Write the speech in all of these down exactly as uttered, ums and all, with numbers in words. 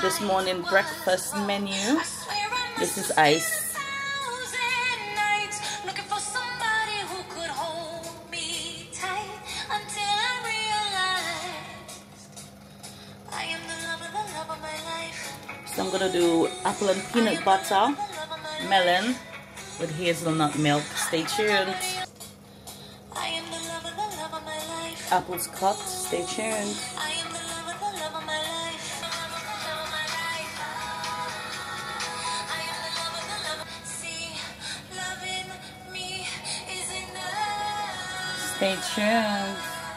this morning breakfast menu. This is ice. So I'm gonna do apple and peanut butter, melon with hazelnut milk. Stay tuned. Apples cut. Stay tuned. Stay tuned.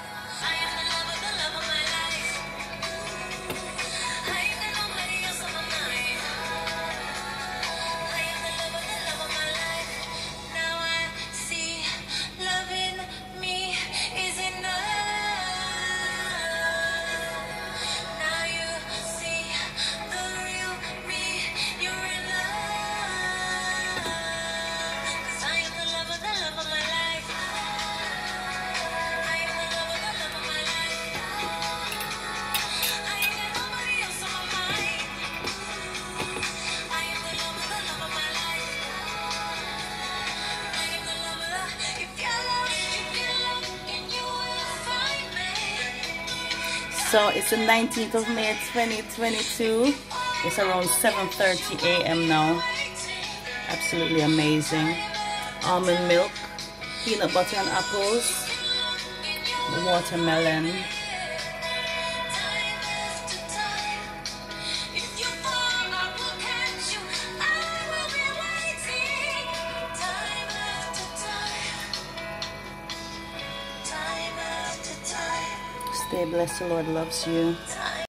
So it's the nineteenth of May twenty twenty-two. It's around seven thirty a m now. Absolutely amazing. Almond milk, peanut butter and apples, watermelon. Stay blessed, the Lord loves you.